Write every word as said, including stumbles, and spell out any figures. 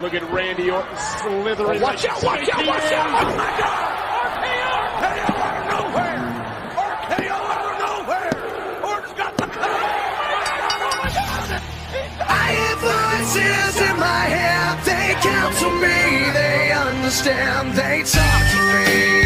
Look at Randy Orton slithering. Oh, watch out, watch out, watch out. Oh, my God. R K O. R K O out of nowhere. R K O out of nowhere. Orton's got the cut. I hear voices in my head. They counsel me. They understand. They talk to me.